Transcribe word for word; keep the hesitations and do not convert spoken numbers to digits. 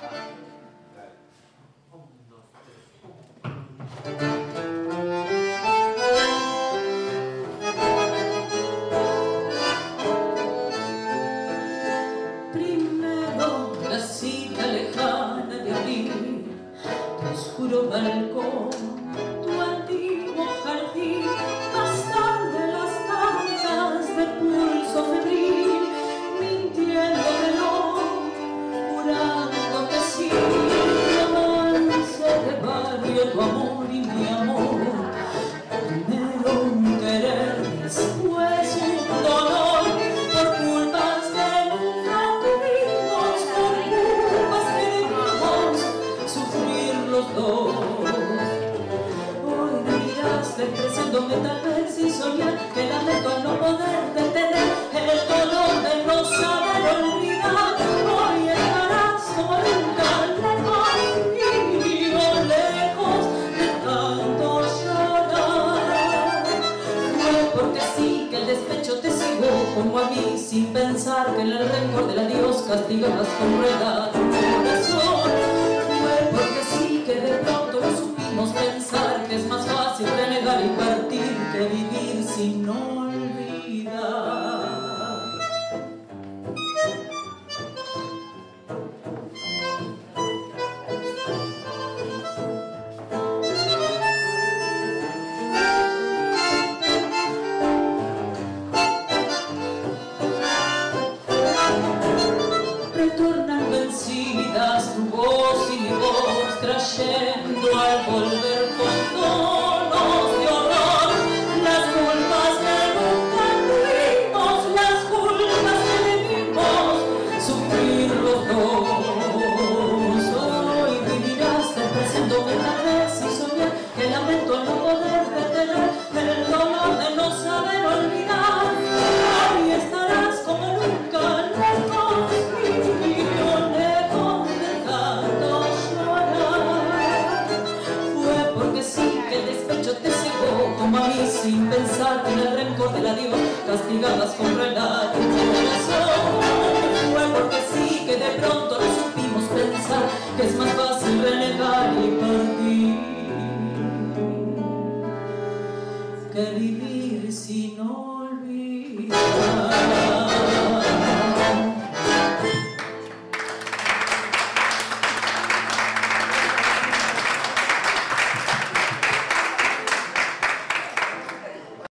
Primero la cita lejana de abril, tu oscuro balcón, tu antiguo jardín, más tarde las tantas de pulso febril, mintiendo reloj, jurando que sí, romance de barrio, tu amor y mi amor. Primero un querer, después un dolor, por culpas que nunca tuvimos, por culpas que debimos sufrir los dos. Hoy me miras despreciándome tal vez y soñar que lamento al no poder detener el dolor de no saber olvidar. Hoy estarás como nunca lejos mío, lejos de tanto llorar. Fue porque sí que el despecho te cegó como a mí, sin pensar que en el rencor del adiós castigabas con rueda tu corazón. Fue porque sí que de pronto no supimos pensar que es más fácil renegar y partir que vivir sin olvidar. Retornan vencidas tu voz y mi voz, trayendo al volver condonos de horror, las culpas que nunca tuvimos, las culpas que debimos sufrir los dos. Hoy vivirás despreciándome tal vez y soñar que lamento al no poder detener el dolor de no saber olvidar. Hoy estarás como nunca lejos mío, lejos de tanto llorar. Fue porque sí que el despecho te cegó como a mí, sin pensar que en el rencor del adiós castigabas con crueldad tu